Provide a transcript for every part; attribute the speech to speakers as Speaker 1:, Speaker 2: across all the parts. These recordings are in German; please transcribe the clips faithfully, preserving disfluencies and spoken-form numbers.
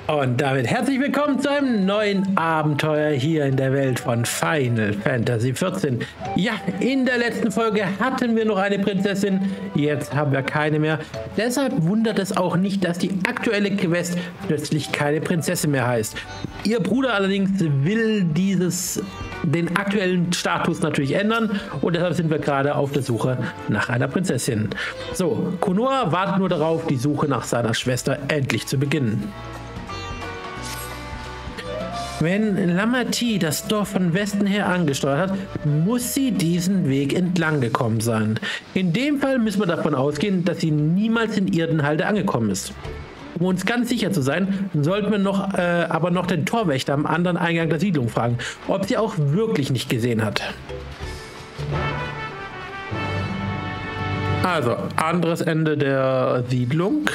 Speaker 1: Und damit herzlich willkommen zu einem neuen Abenteuer hier in der Welt von Final Fantasy vierzehn. Ja, in der letzten Folge hatten wir noch eine Prinzessin, jetzt haben wir keine mehr. Deshalb wundert es auch nicht, dass die aktuelle Quest plötzlich keine Prinzessin mehr heißt. Ihr Bruder allerdings will dieses, den aktuellen Status natürlich ändern und deshalb sind wir gerade auf der Suche nach einer Prinzessin. So, Konoha wartet nur darauf, die Suche nach seiner Schwester endlich zu beginnen. Wenn Lamati das Dorf von Westen her angesteuert hat, muss sie diesen Weg entlang gekommen sein. In dem Fall müssen wir davon ausgehen, dass sie niemals in Irdenhalde angekommen ist. Um uns ganz sicher zu sein, sollten wir noch, äh, aber noch den Torwächter am anderen Eingang der Siedlung fragen, ob sie auch wirklich nicht gesehen hat. Also, anderes Ende der Siedlung.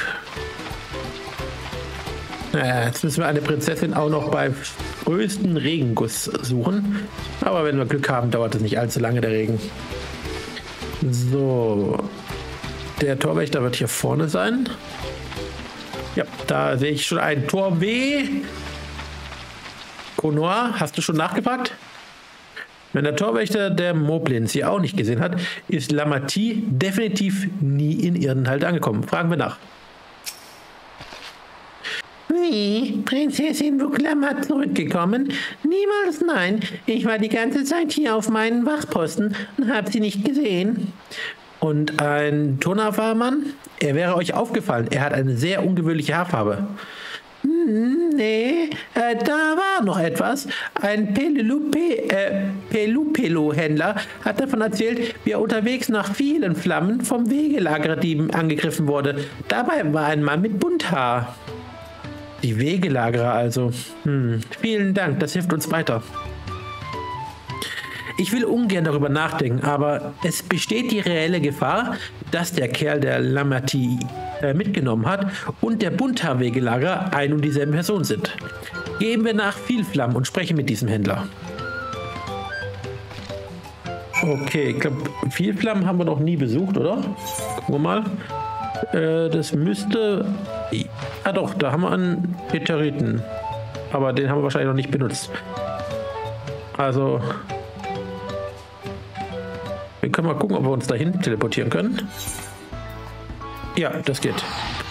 Speaker 1: Naja, jetzt müssen wir eine Prinzessin auch noch beim größten Regenguss suchen. Aber wenn wir Glück haben, dauert es nicht allzu lange, der Regen. So. Der Torwächter wird hier vorne sein. Ja, da sehe ich schon ein Tor W. Konoha, hast du schon nachgefragt? Wenn der Torwächter der Moblin sie auch nicht gesehen hat, ist Lamati definitiv nie in Irdenhalde angekommen. Fragen wir nach. Wie? Prinzessin Wuklama zurückgekommen? Niemals, nein. Ich war die ganze Zeit hier auf meinen Wachposten und habe sie nicht gesehen. Und ein Tonafarmann? Er wäre euch aufgefallen. Er hat eine sehr ungewöhnliche Haarfarbe. Hm, nee, äh, da war noch etwas. Ein Pelupe, äh, Pelupelo-Händler hat davon erzählt, wie er unterwegs nach vielen Flammen vom Wegelagerdieben angegriffen wurde. Dabei war ein Mann mit Bunthaar. Die Wegelagerer also. Hm. Vielen Dank, das hilft uns weiter. Ich will ungern darüber nachdenken, aber es besteht die reelle Gefahr, dass der Kerl, der Lamati äh, mitgenommen hat, und der Bunthaar-Wegelagerer ein und dieselben Personen sind. Gehen wir nach Vielflamm und sprechen mit diesem Händler. Okay, ich glaube, Vielflamm haben wir noch nie besucht, oder? Gucken wir mal. Äh, das müsste... Ah doch, da haben wir einen Peteriten. Aber den haben wir wahrscheinlich noch nicht benutzt. Also... Wir können mal gucken, ob wir uns dahin teleportieren können. Ja, das geht.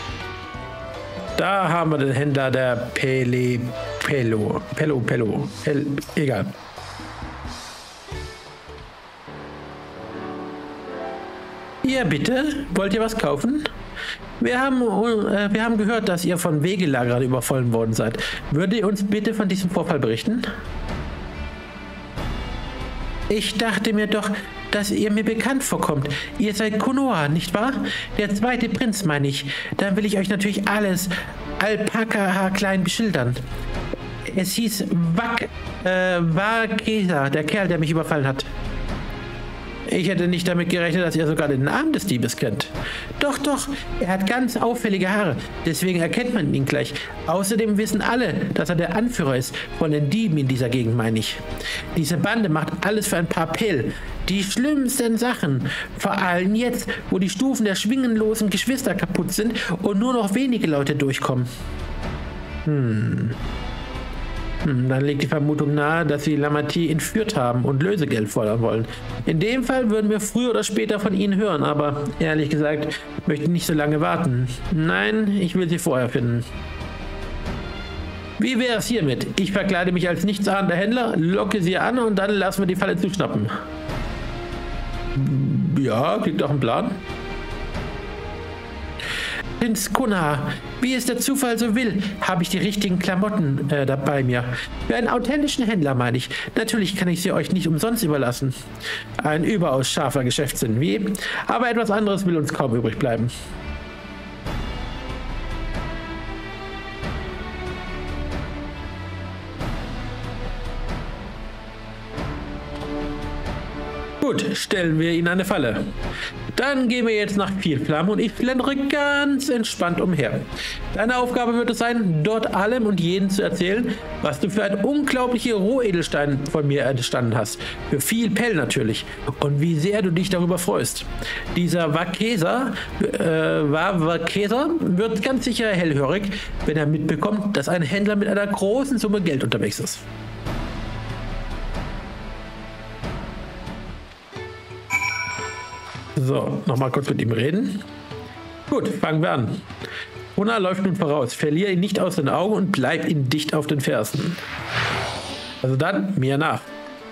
Speaker 1: Da haben wir den Händler der Pele... Pelo. Pelo, Pelo. Pel, egal. Ja, bitte. Wollt ihr was kaufen? Wir haben, äh, wir haben gehört, dass ihr von Wegelagerern überfallen worden seid. Würdet ihr uns bitte von diesem Vorfall berichten? Ich dachte mir doch, dass ihr mir bekannt vorkommt. Ihr seid Konoha, nicht wahr? Der zweite Prinz, meine ich. Dann will ich euch natürlich alles Alpaka klein beschildern. Es hieß Wak, äh, Wakesa, der Kerl, der mich überfallen hat. Ich hätte nicht damit gerechnet, dass ihr sogar den Namen des Diebes kennt. Doch, doch, er hat ganz auffällige Haare. Deswegen erkennt man ihn gleich. Außerdem wissen alle, dass er der Anführer ist von den Dieben in dieser Gegend, meine ich. Diese Bande macht alles für ein paar Pill. Die schlimmsten Sachen. Vor allem jetzt, wo die Stufen der schwingenlosen Geschwister kaputt sind und nur noch wenige Leute durchkommen. Hm... Hm, dann liegt die Vermutung nahe, dass sie Lamati entführt haben und Lösegeld fordern wollen. In dem Fall würden wir früher oder später von ihnen hören, aber ehrlich gesagt möchte ich nicht so lange warten. Nein, ich will sie vorher finden. Wie wäre es hiermit? Ich verkleide mich als nichtsahnender Händler, locke sie an und dann lassen wir die Falle zuschnappen. Ja, klingt auch ein Plan. Prinz Konoha, wie es der Zufall so will, habe ich die richtigen Klamotten äh, da bei mir. Für einen authentischen Händler, meine ich. Natürlich kann ich sie euch nicht umsonst überlassen. Ein überaus scharfer Geschäftssinn, wie? Aber etwas anderes will uns kaum übrig bleiben. Gut, stellen wir ihnen eine Falle. Dann gehen wir jetzt nach Vielflamme und ich schlendere ganz entspannt umher. Deine Aufgabe wird es sein, dort allem und jedem zu erzählen, was du für ein unglaubliche Rohedelstein von mir erstanden hast. Für viel Pell natürlich. Und wie sehr du dich darüber freust. Dieser Vakeser, äh, Vakeser wird ganz sicher hellhörig, wenn er mitbekommt, dass ein Händler mit einer großen Summe Geld unterwegs ist. So, nochmal kurz mit ihm reden. Gut, fangen wir an. Una läuft nun voraus. Verliere ihn nicht aus den Augen und bleib ihm dicht auf den Fersen. Also dann, mir nach.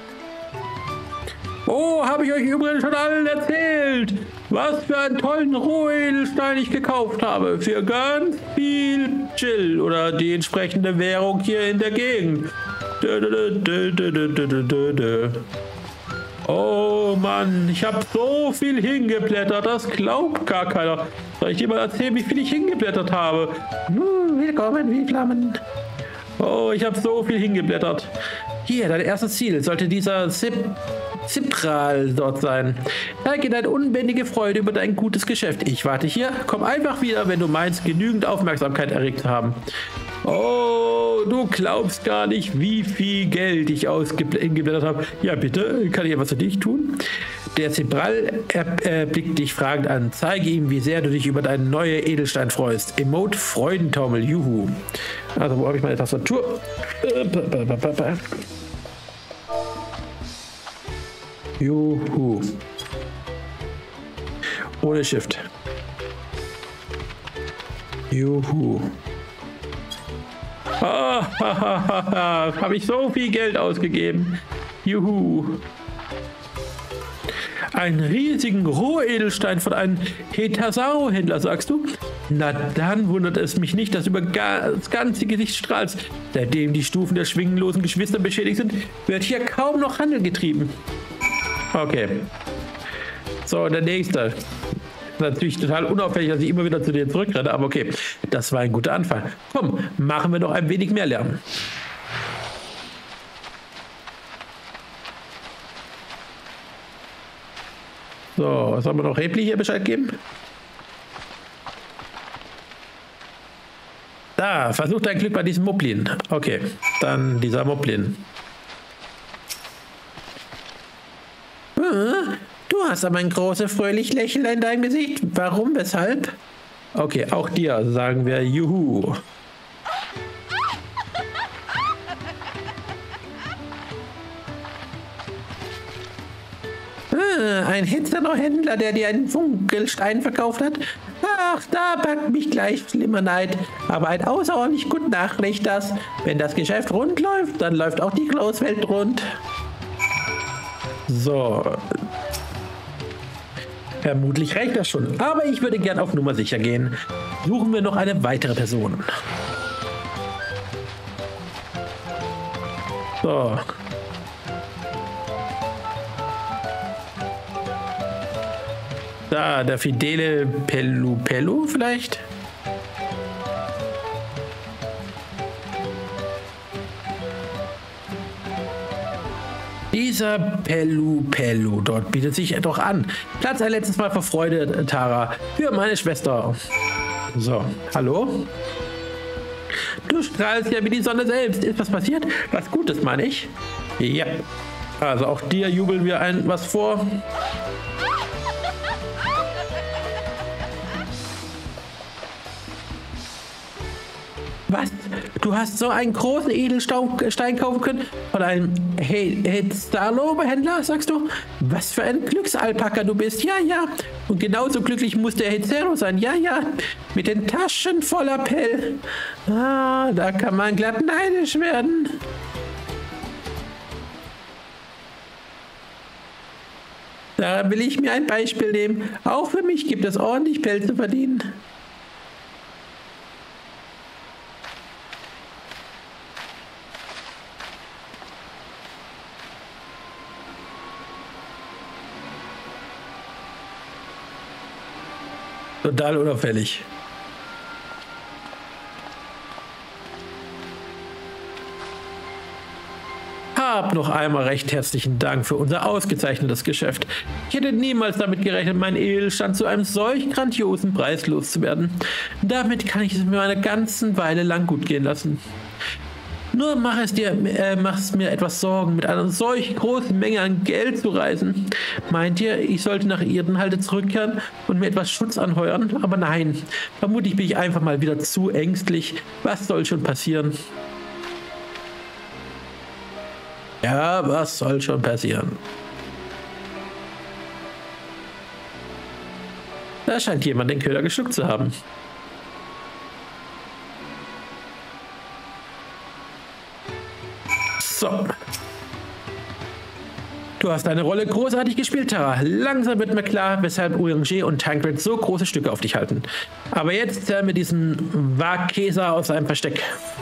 Speaker 1: Oh, habe ich euch übrigens schon allen erzählt, was für einen tollen Rohedelstein ich gekauft habe. Für ganz viel Chill oder die entsprechende Währung hier in der Gegend. Dö, dö, dö, dö, dö, dö, dö, dö. Oh Mann, ich habe so viel hingeblättert, das glaubt gar keiner. Soll ich dir mal erzählen, wie viel ich hingeblättert habe? Hm, willkommen, wie Flammen. Oh, ich habe so viel hingeblättert. Hier, dein erstes Ziel sollte dieser Zip Zipral dort sein. Zeige deine unbändige Freude über dein gutes Geschäft. Ich warte hier. Komm einfach wieder, wenn du meinst, genügend Aufmerksamkeit erregt zu haben. Oh, du glaubst gar nicht, wie viel Geld ich ausgeblättert habe. Ja, bitte, kann ich etwas für dich tun? Der Zebral erblickt dich fragend an. Zeige ihm, wie sehr du dich über deinen neuen Edelstein freust. Emote Freudentaumel, juhu. Also, wo habe ich meine Tastatur? Juhu. Ohne Shift. Juhu. Ah, habe ich so viel Geld ausgegeben. Juhu. Einen riesigen Rohedelstein von einem Hetasaro-Händler, sagst du? Na dann wundert es mich nicht, dass du über das ganze Gesicht strahlst. Seitdem die Stufen der schwingenlosen Geschwister beschädigt sind, wird hier kaum noch Handel getrieben. Okay. So, der nächste. Natürlich total unauffällig, dass ich immer wieder zu dir zurückrenne, aber okay, das war ein guter Anfang. Komm, machen wir noch ein wenig mehr Lärm. So, sollen wir noch Repli hier Bescheid geben? Da, versuch dein Glück bei diesem Moblin. Okay, dann dieser Moblin. Du hast aber ein großes, fröhlich Lächeln in deinem Gesicht. Warum, weshalb? Okay, auch dir sagen wir Juhu. Ah, ein Hetzero-Händler, der dir einen Funkelstein verkauft hat? Ach, da packt mich gleich schlimmer Neid. Aber ein außerordentlich gut Nachricht, dass, wenn das Geschäft rund läuft, dann läuft auch die Großwelt rund. So. Vermutlich reicht das schon. Aber ich würde gern auf Nummer sicher gehen. Suchen wir noch eine weitere Person. So. Da, der fidele Pellu Pellu vielleicht? Dieser Pellu Pellu dort bietet sich doch an. Platz ein letztes Mal vor Freude, Tara. Für meine Schwester. So, hallo? Du strahlst ja wie die Sonne selbst. Ist was passiert? Was Gutes, meine ich? Ja. Also auch dir jubeln wir ein was vor. Was? Du hast so einen großen Edelstein kaufen können von einem Hetzaro-Händler, sagst du? Was für ein Glücksalpaka du bist. Ja, ja. Und genauso glücklich muss der Hetzaro sein. Ja, ja. Mit den Taschen voller Pell. Ah, da kann man glatt neidisch werden. Da will ich mir ein Beispiel nehmen. Auch für mich gibt es ordentlich Pell zu verdienen. Total unauffällig. Ha, Vorab noch einmal recht herzlichen Dank für unser ausgezeichnetes Geschäft. Ich hätte niemals damit gerechnet, meinen Edelstand zu einem solch grandiosen Preis loszuwerden. Damit kann ich es mir eine ganze Weile lang gut gehen lassen. Nur mach es dir, äh, mach es mir etwas Sorgen, mit einer solch großen Menge an Geld zu reisen. Meint ihr, ich sollte nach Irdenhalde zurückkehren und mir etwas Schutz anheuern? Aber nein, vermutlich bin ich einfach mal wieder zu ängstlich. Was soll schon passieren? Ja, was soll schon passieren? Da scheint jemand den Köder geschluckt zu haben. So. Du hast deine Rolle großartig gespielt, Tara. Langsam wird mir klar, weshalb Urianger und Tancred so große Stücke auf dich halten. Aber jetzt zähl mir diesen Wagkäser aus seinem Versteck.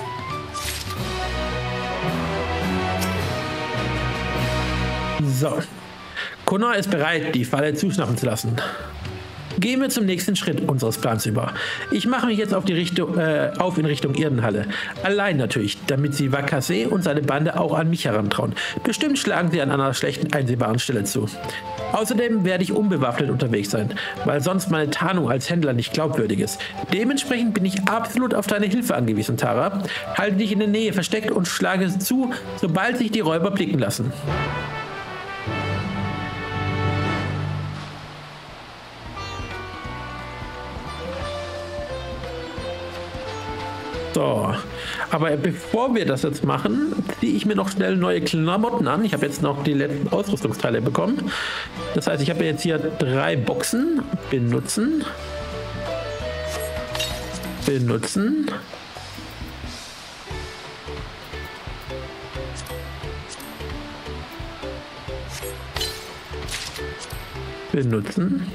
Speaker 1: So. Connor ist bereit, die Falle zuschnappen zu lassen. Gehen wir zum nächsten Schritt unseres Plans über. Ich mache mich jetzt auf, die Richtung, äh, auf in Richtung Irdenhalle. Allein natürlich, damit sie Wakasse und seine Bande auch an mich herantrauen. Bestimmt schlagen sie an einer schlechten einsehbaren Stelle zu. Außerdem werde ich unbewaffnet unterwegs sein, weil sonst meine Tarnung als Händler nicht glaubwürdig ist. Dementsprechend bin ich absolut auf deine Hilfe angewiesen, Tara. Halte dich in der Nähe versteckt und schlage zu, sobald sich die Räuber blicken lassen. So, aber bevor wir das jetzt machen, ziehe ich mir noch schnell neue Klamotten an. Ich habe jetzt noch die letzten Ausrüstungsteile bekommen. Das heißt, ich habe jetzt hier drei Boxen. Benutzen. Benutzen. Benutzen.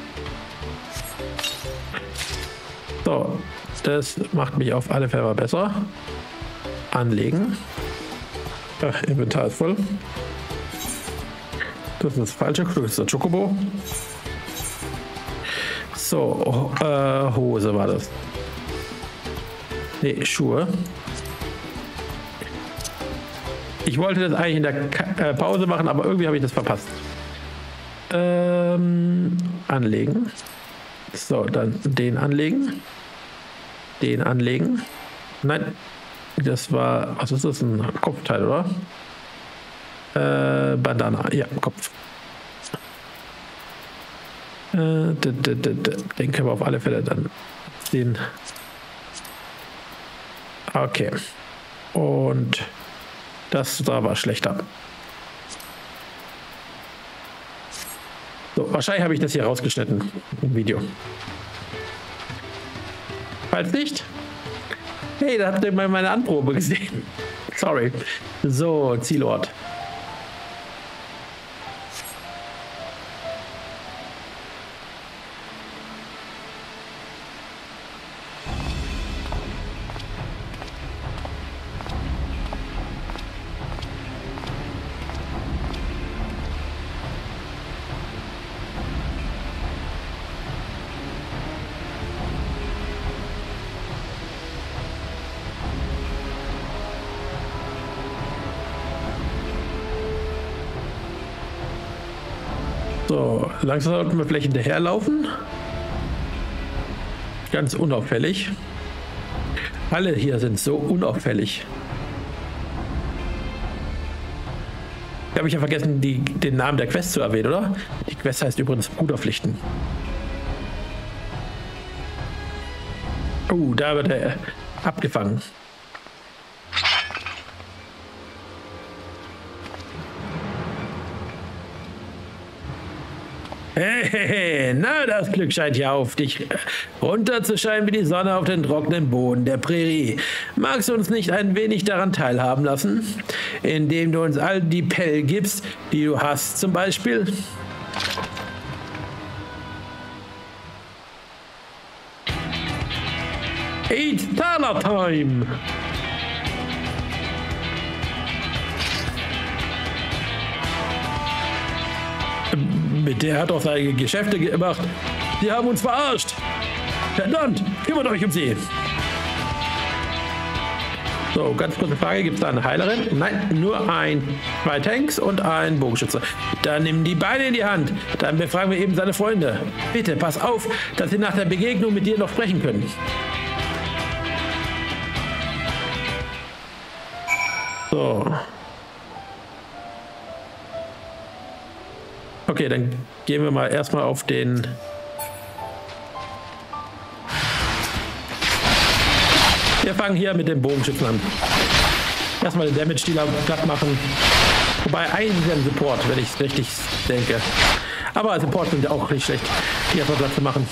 Speaker 1: So. Das macht mich auf alle Fälle besser. Anlegen. Ach, Inventar ist voll. Das ist das falsche. Das ist der Chocobo. So, äh, Hose war das. Ne, Schuhe. Ich wollte das eigentlich in der Ka äh, Pause machen, aber irgendwie habe ich das verpasst. Ähm, anlegen. So, dann den anlegen. Den anlegen. Nein, das war, was ist das, ein Kopfteil, oder? Äh, Bandana, ja, Kopf. Äh, den können wir auf alle Fälle dann sehen. Okay. Und das da war schlechter. So, wahrscheinlich habe ich das hier rausgeschnitten im Video. Falls nicht, hey, da habt ihr mal meine Anprobe gesehen. Sorry. So, Zielort. So, langsam sollten wir vielleicht hinterherlaufen. Ganz unauffällig. Alle hier sind so unauffällig. Ich glaube, ich habe vergessen, die, den Namen der Quest zu erwähnen, oder? Die Quest heißt übrigens Bruderpflichten. Oh, da wird er abgefangen. Hey, hey, hey, na, das Glück scheint ja auf dich runterzuscheinen wie die Sonne auf den trockenen Boden der Prärie. Magst du uns nicht ein wenig daran teilhaben lassen, indem du uns all die Pell gibst, die du hast, zum Beispiel? It's Thaler Time! Mit der hat doch seine Geschäfte gemacht. Sie haben uns verarscht. Verdammt, kümmert euch um sie. So, ganz kurze Frage. Gibt es da eine Heilerin? Nein, nur ein, zwei Tanks und ein Bogenschütze. Dann nimm die Beine in die Hand. Dann befragen wir eben seine Freunde. Bitte, pass auf, dass sie nach der Begegnung mit dir noch sprechen können. So. Okay, dann gehen wir mal erstmal auf den... Wir fangen hier mit dem Bogenschützen an. Erstmal den Damage-Dealer platt machen. Wobei eigentlich ein Support, wenn ich es richtig denke. Aber Support sind ja auch nicht schlecht, hier erstmal Platz zu machen.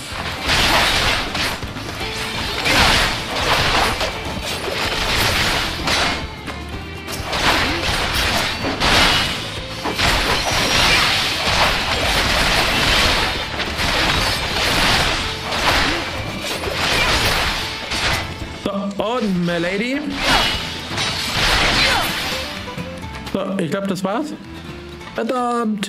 Speaker 1: Und Milady. So, ich glaube, das war's. Verdammt!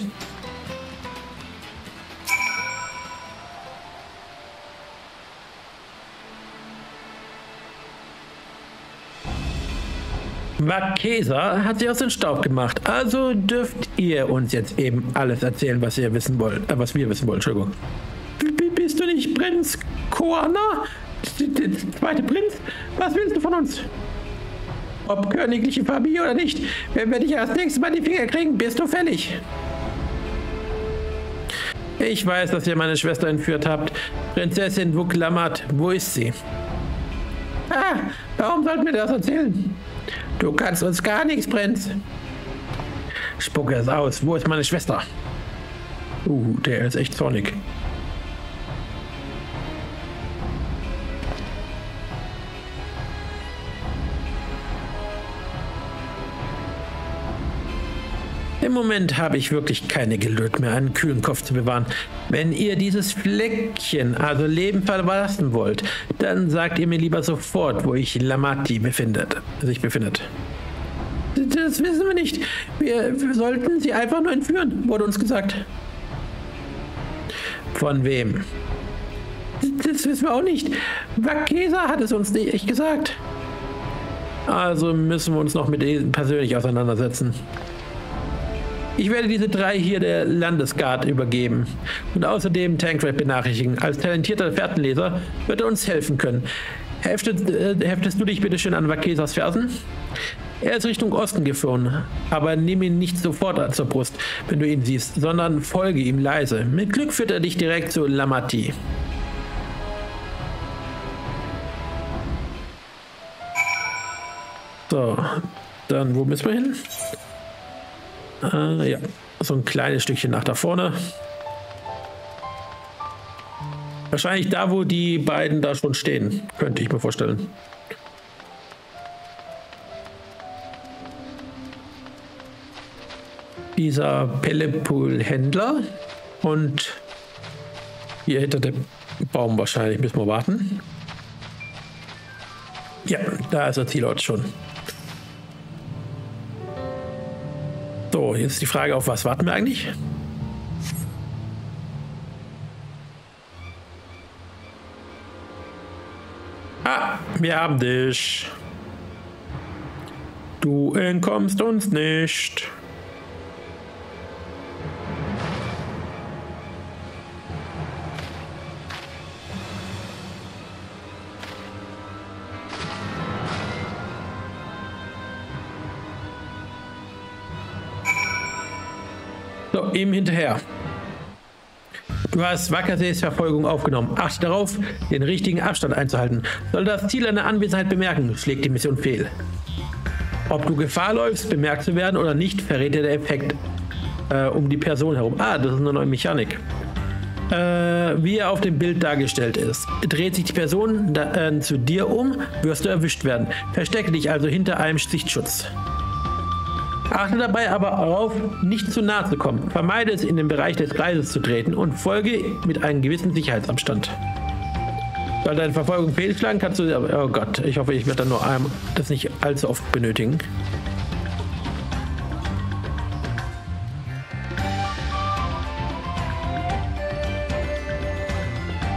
Speaker 1: Marquesa hat sie aus dem Staub gemacht. Also dürft ihr uns jetzt eben alles erzählen, was ihr wissen wollt. Äh, was wir wissen wollen, Entschuldigung. B bist du nicht Prinz Koana? Der zweite Prinz? Was willst du von uns? Ob königliche Familie oder nicht, wenn wir dich erst nächstes Mal die Finger kriegen, bist du fällig. Ich weiß, dass ihr meine Schwester entführt habt. Prinzessin Vuklamat, wo ist sie? Ah, warum sollten wir das erzählen? Du kannst uns gar nichts, Prinz. Spucke es aus. Wo ist meine Schwester? Uh, der ist echt zornig. Im Moment habe ich wirklich keine Geduld mehr, einen kühlen Kopf zu bewahren. Wenn ihr dieses Fleckchen, also Leben, verlassen wollt, dann sagt ihr mir lieber sofort, wo ich Lamati befindet, sich befindet. Das wissen wir nicht. Wir, wir sollten sie einfach nur entführen, wurde uns gesagt. Von wem? Das wissen wir auch nicht. Marquesa hat es uns nicht gesagt. Also müssen wir uns noch mit ihnen persönlich auseinandersetzen. Ich werde diese drei hier der Landesguard übergeben und außerdem Tancred benachrichtigen. Als talentierter Fährtenleser wird er uns helfen können. Heftet, äh, heftest du dich bitte schön an Marquesas Fersen? Er ist Richtung Osten geflohen, aber nimm ihn nicht sofort zur Brust, wenn du ihn siehst, sondern folge ihm leise. Mit Glück führt er dich direkt zu Lamati. So, dann wo müssen wir hin? Äh, ja, so ein kleines Stückchen nach da vorne. Wahrscheinlich da, wo die beiden da schon stehen, könnte ich mir vorstellen. Dieser Pellepul-Händler und hier hinter dem Baum wahrscheinlich müssen wir warten. Ja, da ist der Zielort schon. So, jetzt die Frage, auf was warten wir eigentlich? Ah, wir haben dich. Du entkommst uns nicht. So, ihm hinterher. Du hast Wackersees Verfolgung aufgenommen. Achte darauf, den richtigen Abstand einzuhalten. Soll das Ziel eine Anwesenheit bemerken, schlägt die Mission fehl. Ob du Gefahr läufst, bemerkt zu werden oder nicht, verrät dir der Effekt äh, um die Person herum. Ah, das ist eine neue Mechanik. Äh, wie er auf dem Bild dargestellt ist. Dreht sich die Person da, äh, zu dir um, wirst du erwischt werden. Verstecke dich also hinter einem Sichtschutz. Achte dabei aber darauf, nicht zu nahe zu kommen. Vermeide es, in den Bereich des Kreises zu treten und folge mit einem gewissen Sicherheitsabstand. Soll deine Verfolgung fehlschlagen, kannst du... Oh Gott, ich hoffe, ich werde dann nur einmal das nicht allzu oft benötigen.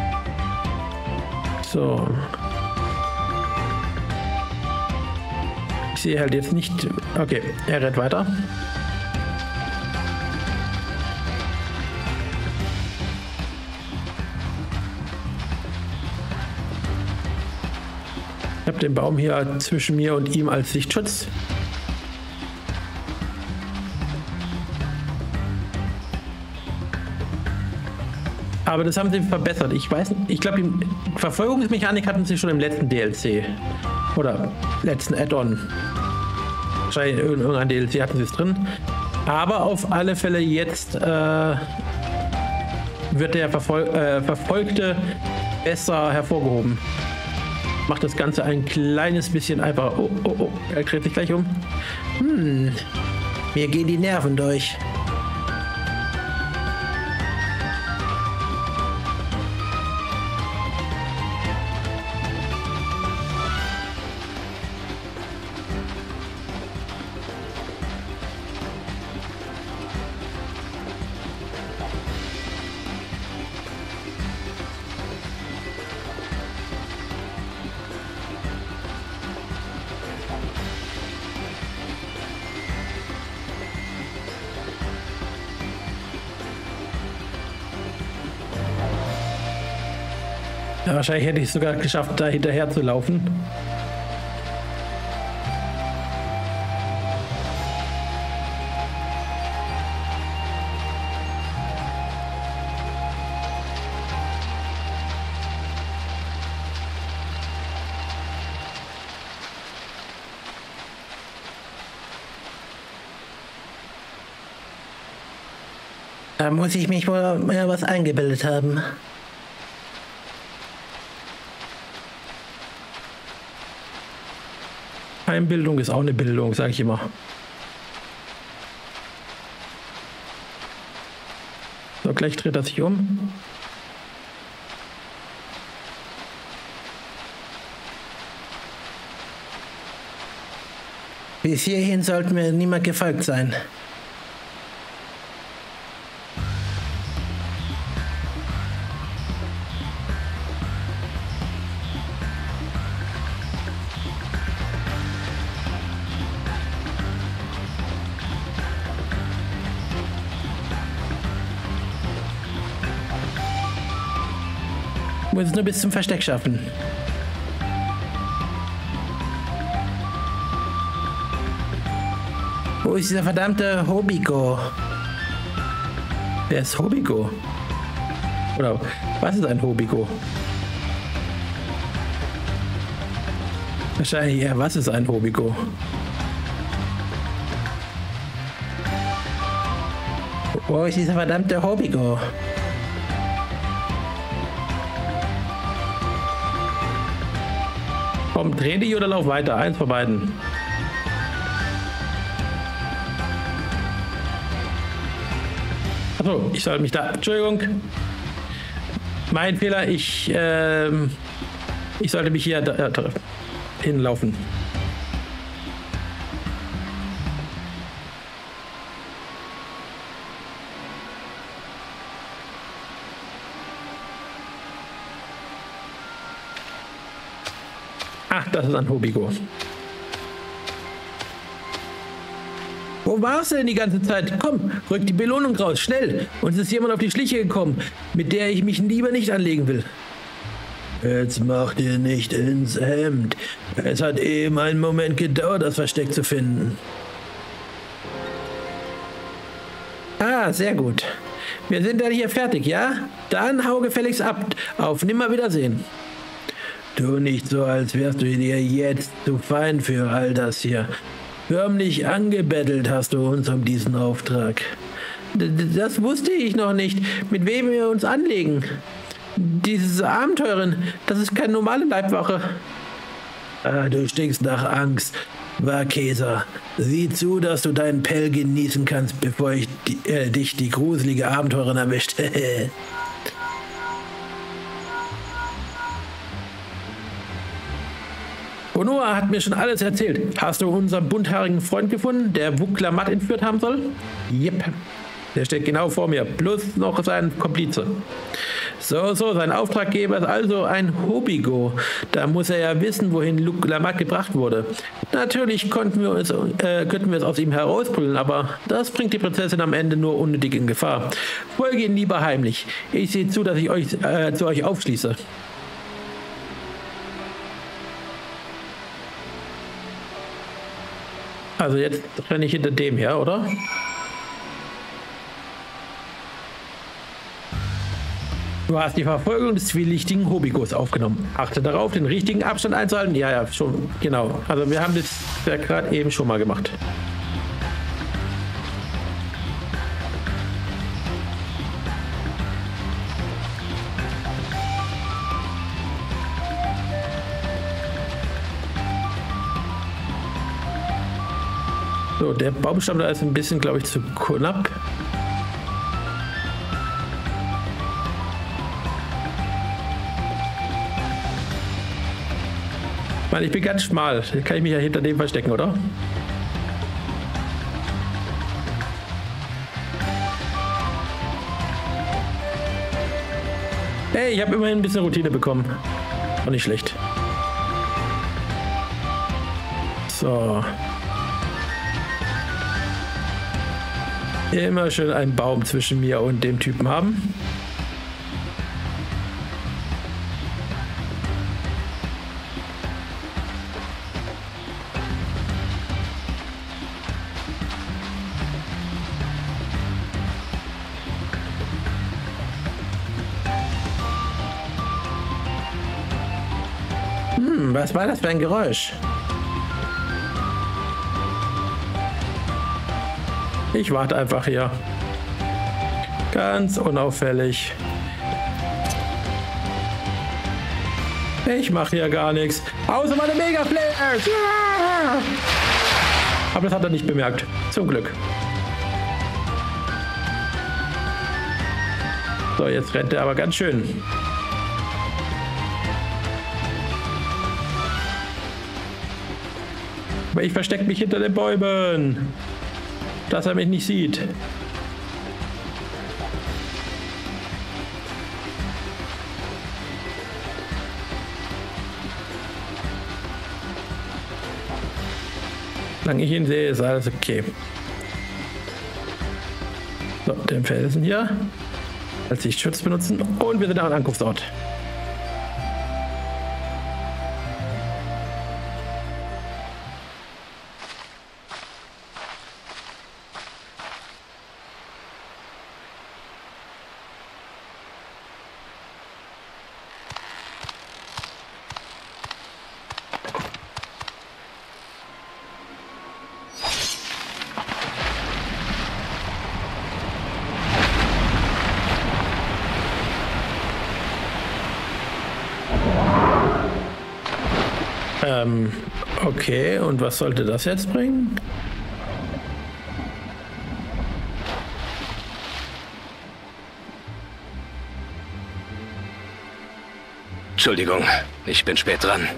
Speaker 1: So. Ich sehe halt jetzt nicht... Okay, er rennt weiter. Ich habe den Baum hier zwischen mir und ihm als Sichtschutz. Aber das haben sie verbessert. Ich weiß nicht, ich glaube, die Verfolgungsmechanik hatten sie schon im letzten D L C. Oder letzten Add-on. Wahrscheinlich in irgendeinem D L C hatten sie es drin. Aber auf alle Fälle jetzt äh, wird der Verfol äh, Verfolgte besser hervorgehoben. Macht das Ganze ein kleines bisschen einfacher. Oh, oh, oh, er dreht sich gleich um. Hm, mir gehen die Nerven durch. Ja, wahrscheinlich hätte ich es sogar geschafft, da hinterher zu laufen. Da muss ich mich wohl mehr was eingebildet haben. Heimbildung ist auch eine Bildung, sage ich immer. So, gleich dreht er sich um. Bis hierhin sollten mir niemand gefolgt sein. Muss es nur bis zum Versteck schaffen. Wo ist dieser verdammte Hobiko? Wer ist Hobiko? Oder was ist ein Hobiko? Wahrscheinlich eher, was ist ein Hobiko? Wo ist dieser verdammte Hobiko? Komm, dreh dich oder lauf weiter. Eins von beiden. Achso, ich soll mich da... Entschuldigung. Mein Fehler. Ich, ähm, ich sollte mich hier da, da, hinlaufen. Ach, das ist ein Hobiko. Wo warst du denn die ganze Zeit? Komm, rück die Belohnung raus, schnell. Uns ist jemand auf die Schliche gekommen, mit der ich mich lieber nicht anlegen will. Jetzt mach dir nicht ins Hemd. Es hat eben einen Moment gedauert, das Versteck zu finden. Ah, sehr gut. Wir sind dann hier fertig, ja? Dann hau gefälligst ab. Auf Nimmerwiedersehen. Tu nicht so, als wärst du dir jetzt zu fein für all das hier. Förmlich angebettelt hast du uns um diesen Auftrag. D- das wusste ich noch nicht, mit wem wir uns anlegen. Diese Abenteurerin, das ist keine normale Leibwache. Ah, du stinkst nach Angst, Warkeser. Sieh zu, dass du deinen Pell genießen kannst, bevor ich die, äh, dich die gruselige Abenteurerin erwischt. Konoha hat mir schon alles erzählt. Hast du unseren bunthaarigen Freund gefunden, der Wuklamat entführt haben soll? Jep. Der steht genau vor mir. Plus noch sein Komplize. So, so, sein Auftraggeber ist also ein Hobigo. Da muss er ja wissen, wohin Luc Lamar gebracht wurde. Natürlich konnten wir, uns, äh, könnten wir es aus ihm herauspullen, aber das bringt die Prinzessin am Ende nur unnötig in Gefahr. Folge ihn lieber heimlich. Ich sehe zu, dass ich euch äh, zu euch aufschließe. Also jetzt renne ich hinter dem her, oder? Du hast die Verfolgung des zwielichtigen Hobigos aufgenommen. Achte darauf, den richtigen Abstand einzuhalten. Ja, ja, schon, genau. Also wir haben das ja gerade eben schon mal gemacht. So, der Baumstamm da ist ein bisschen, glaube ich, zu knapp. Ich meine, ich bin ganz schmal. Da kann ich mich ja hinter dem verstecken, oder? Hey, ich habe immerhin ein bisschen Routine bekommen. Auch nicht schlecht. So. Immer schön einen Baum zwischen mir und dem Typen haben. Hm, was war das für ein Geräusch? Ich warte einfach hier. Ganz unauffällig. Ich mache hier gar nichts. Außer meine Mega-Flares. Ja! Aber das hat er nicht bemerkt. Zum Glück. So, jetzt rennt er aber ganz schön. Aber ich verstecke mich hinter den Bäumen, dass er mich nicht sieht. Solange ich ihn sehe, ist alles okay. So, den Felsen hier als Sichtschutz benutzen und wir sind am Ankunftsort. Ähm, okay, und was sollte das jetzt bringen?
Speaker 2: Entschuldigung, ich bin spät dran.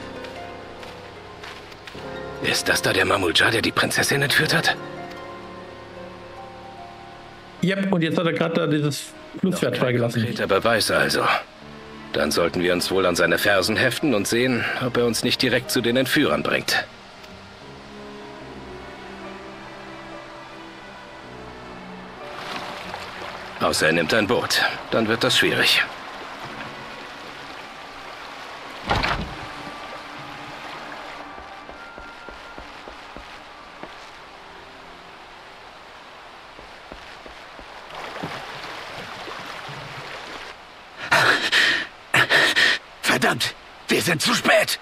Speaker 2: Ist das da der Mamulja, der die Prinzessin entführt hat?
Speaker 1: Yep, und jetzt hat er gerade da dieses Flusspferd freigelassen.
Speaker 2: Konkreter Beweis also. Dann sollten wir uns wohl an seine Fersen heften und sehen, ob er uns nicht direkt zu den Entführern bringt. Außer er nimmt ein Boot. Dann wird das schwierig. Verdammt! Wir sind zu spät!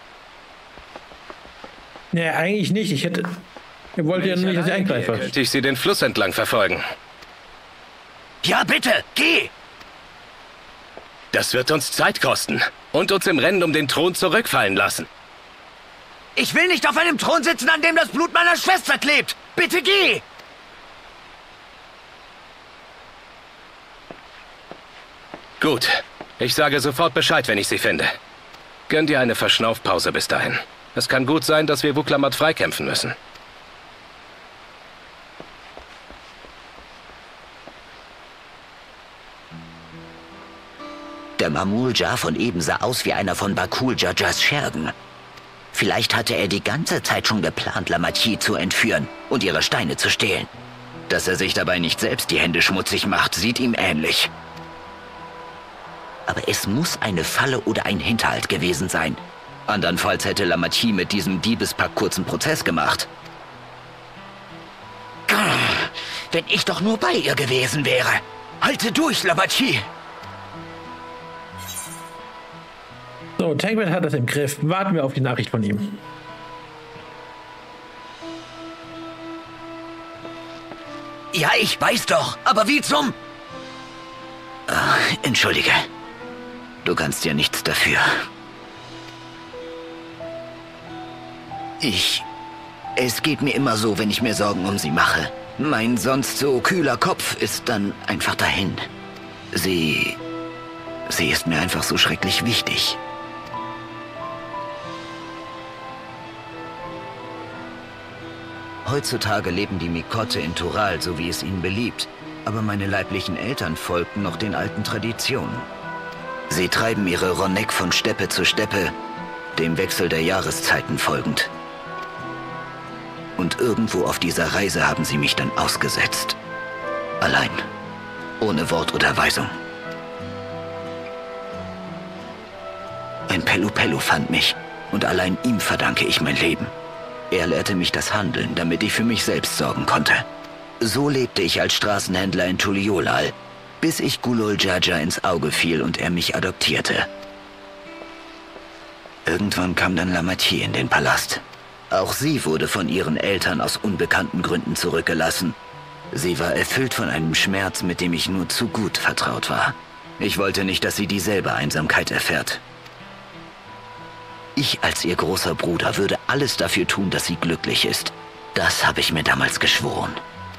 Speaker 1: Nee, eigentlich nicht. Ich hätte... Ich wollte ja nur nicht, dass ich eingreife.
Speaker 2: Könnte ich sie den Fluss entlang verfolgen? Ja, bitte! Geh! Das wird uns Zeit kosten. Und uns im Rennen um den Thron zurückfallen lassen. Ich will nicht auf einem Thron sitzen, an dem das Blut meiner Schwester klebt! Bitte geh! Gut. Ich sage sofort Bescheid, wenn ich sie finde. Gönn dir eine Verschnaufpause bis dahin. Es kann gut sein, dass wir Wuklamat freikämpfen müssen.
Speaker 3: Der Mamul-Jar von eben sah aus wie einer von Bakul-Jajars Schergen. Vielleicht hatte er die ganze Zeit schon geplant, Lamachie zu entführen und ihre Steine zu stehlen. Dass er sich dabei nicht selbst die Hände schmutzig macht, sieht ihm ähnlich. Aber es muss eine Falle oder ein Hinterhalt gewesen sein. Andernfalls hätte Lamachie mit diesem Diebespack kurzen Prozess gemacht. Wenn ich doch nur bei ihr gewesen wäre. Halte durch, Lamachie!
Speaker 1: So, Tancred hat das im Griff. Warten wir auf die Nachricht von ihm.
Speaker 3: Ja, ich weiß doch. Aber wie zum... Ach, entschuldige. Du kannst ja nichts dafür. Ich... Es geht mir immer so, wenn ich mir Sorgen um sie mache. Mein sonst so kühler Kopf ist dann einfach dahin. Sie... Sie ist mir einfach so schrecklich wichtig. Heutzutage leben die Mikote in Tural, so wie es ihnen beliebt. Aber meine leiblichen Eltern folgten noch den alten Traditionen. Sie treiben ihre Ronek von Steppe zu Steppe, dem Wechsel der Jahreszeiten folgend. Und irgendwo auf dieser Reise haben sie mich dann ausgesetzt. Allein. Ohne Wort oder Weisung. Ein Pelupelu fand mich und allein ihm verdanke ich mein Leben. Er lehrte mich das Handeln, damit ich für mich selbst sorgen konnte. So lebte ich als Straßenhändler in Tuliolal, bis ich Gulul Jaja ins Auge fiel und er mich adoptierte. Irgendwann kam dann Lamachie in den Palast. Auch sie wurde von ihren Eltern aus unbekannten Gründen zurückgelassen. Sie war erfüllt von einem Schmerz, mit dem ich nur zu gut vertraut war. Ich wollte nicht, dass sie dieselbe Einsamkeit erfährt. Ich als ihr großer Bruder würde alles dafür tun, dass sie glücklich ist. Das habe ich mir damals geschworen.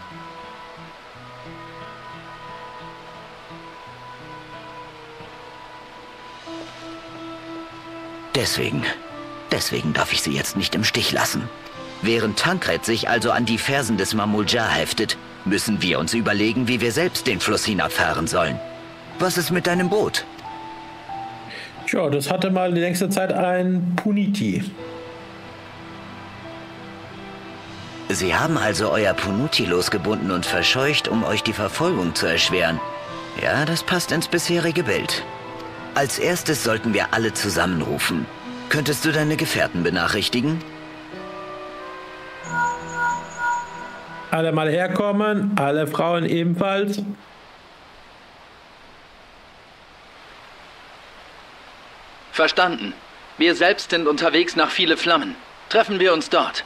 Speaker 3: Deswegen, deswegen darf ich sie jetzt nicht im Stich lassen. Während Tancred sich also an die Fersen des Mamul-Jar heftet, müssen wir uns überlegen, wie wir selbst den Fluss hinabfahren sollen. Was ist mit deinem Boot?
Speaker 1: Tja, das hatte mal die längste Zeit ein Puniti.
Speaker 3: Sie haben also euer Punuti losgebunden und verscheucht, um euch die Verfolgung zu erschweren. Ja, das passt ins bisherige Bild. Als erstes sollten wir alle zusammenrufen. Könntest du deine Gefährten benachrichtigen?
Speaker 1: Alle mal herkommen, alle Frauen ebenfalls.
Speaker 4: Verstanden. Wir selbst sind unterwegs nach Viele Flammen. Treffen wir uns dort.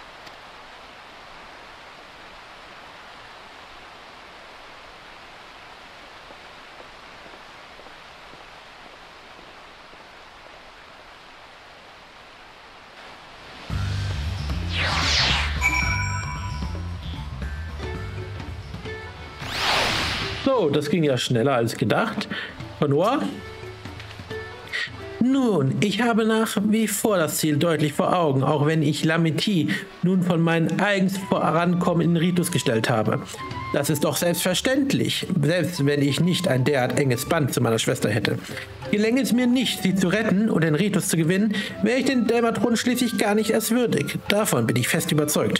Speaker 1: So, das ging ja schneller als gedacht. Noah? Nun, ich habe nach wie vor das Ziel deutlich vor Augen, auch wenn ich Lamachie nun von meinem eigens Vorankommen in Ritus gestellt habe. Das ist doch selbstverständlich, selbst wenn ich nicht ein derart enges Band zu meiner Schwester hätte. Gelänge es mir nicht, sie zu retten und den Ritus zu gewinnen, wäre ich den Dämmerthron schließlich gar nicht erst würdig. Davon bin ich fest überzeugt.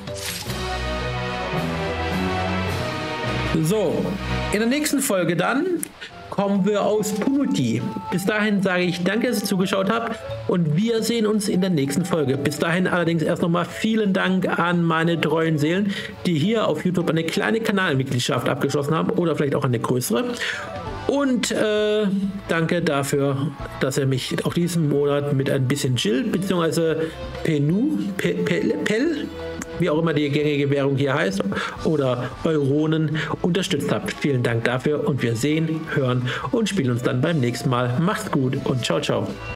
Speaker 1: So, in der nächsten Folge dann kommen wir aus Punuti. Bis dahin sage ich danke, dass ihr zugeschaut habt und wir sehen uns in der nächsten Folge. Bis dahin allerdings erst nochmal vielen Dank an meine treuen Seelen, die hier auf YouTube eine kleine Kanalmitgliedschaft abgeschlossen haben oder vielleicht auch eine größere. Und äh, danke dafür, dass ihr mich auch diesen Monat mit ein bisschen Jill bzw. Penu, Pe, Pe, Pel, wie auch immer die gängige Währung hier heißt, oder Euronen unterstützt habt. Vielen Dank dafür und wir sehen, hören und spielen uns dann beim nächsten Mal. Macht's gut und ciao, ciao.